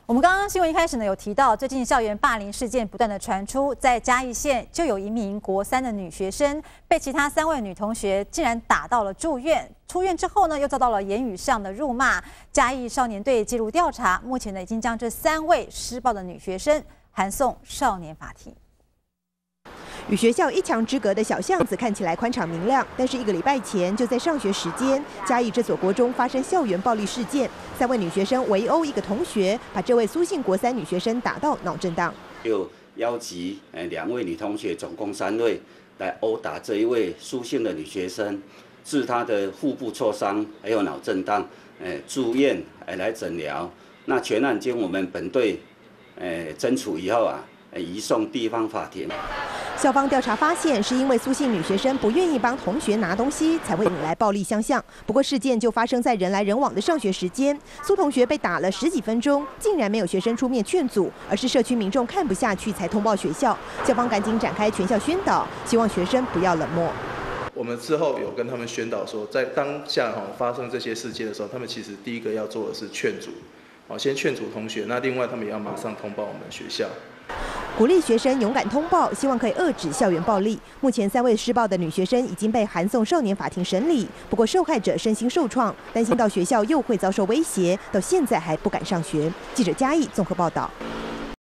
我们刚刚新闻一开始呢有提到，最近校园霸凌事件不断的传出，在嘉义县就有一名国3的女学生被其他3位女同学竟然打到了住院，出院之后呢又遭到了言语上的辱骂。嘉义少年队介入调查，目前呢已经将这3位施暴的女学生函送少年法庭。 与学校1墙之隔的小巷子看起来宽敞明亮，但是1个礼拜前，就在上学时间，嘉义这所国中发生校园暴力事件，3位女学生围殴1个同学，把这位苏姓国3女学生打到脑震荡。 又邀集2位女同学，总共3位来殴打这一位苏姓的女学生，致她的腹部挫伤，还有脑震荡，住院来诊疗。那全案经我们本队侦处以后啊，移送地方法庭。 校方调查发现，是因为苏姓女学生不愿意帮同学拿东西，才会引来暴力相向。不过事件就发生在人来人往的上学时间，苏同学被打了10几分钟，竟然没有学生出面劝阻，而是社区民众看不下去才通报学校。校方赶紧展开全校宣导，希望学生不要冷漠。 我们之后有跟他们宣导说，在当下发生这些事件的时候，他们其实第一个要做的是劝阻，先劝阻同学。那另外他们也要马上通报我们学校。 鼓励学生勇敢通报，希望可以遏止校园暴力。目前3位施暴的女学生已经被函送少年法庭审理，不过受害者身心受创，担心到学校又会遭受威胁，到现在还不敢上学。记者嘉义综合报道。